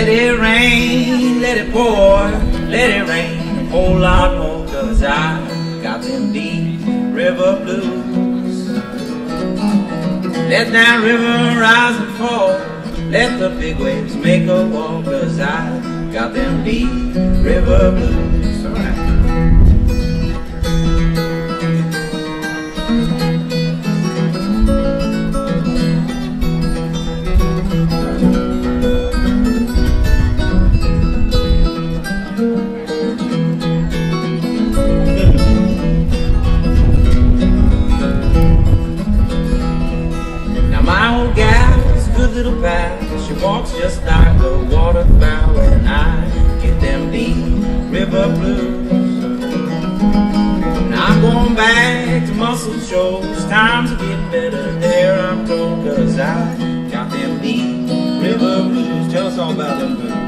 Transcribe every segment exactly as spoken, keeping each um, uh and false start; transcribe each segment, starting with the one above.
Let it rain, let it pour, let it rain a whole lot more, 'cause I got them deep river blues. Let that river rise and fall, let the big waves make a wall, 'cause I got them deep river blues. All right. Little path, she walks just like a waterfowl, and I get them deep river blues. And I'm going back to Muscle Shoals, times are getting better there, I'm told, 'cause I got them deep river blues. Tell us all about them blues.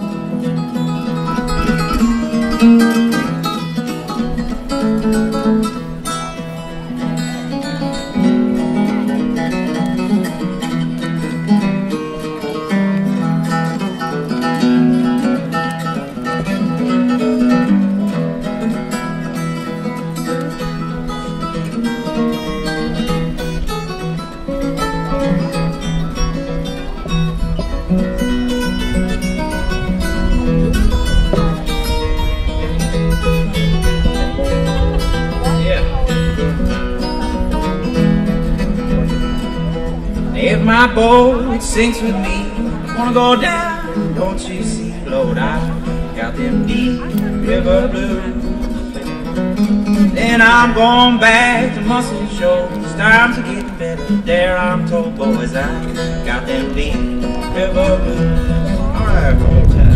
If my boat sinks with me, wanna go down, don't you see, Lord, I got them deep river blues. Then I'm going back to Muscle Shoals, times are getting better there, I'm told, boys, I got them deep river blues. All right, roll time.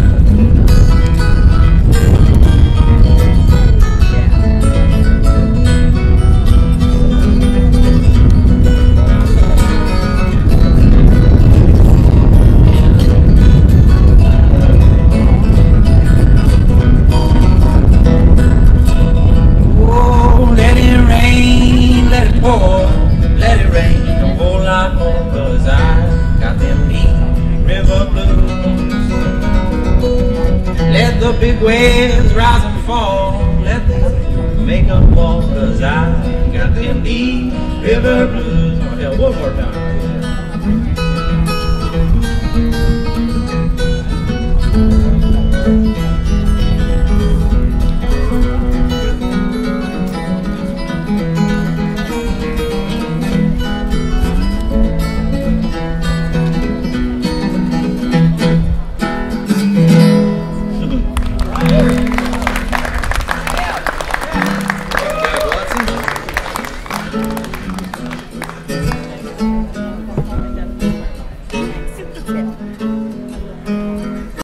The big waves rise and fall, let them make a wall, 'cause I got them deep river blues. Oh, hell, one more time.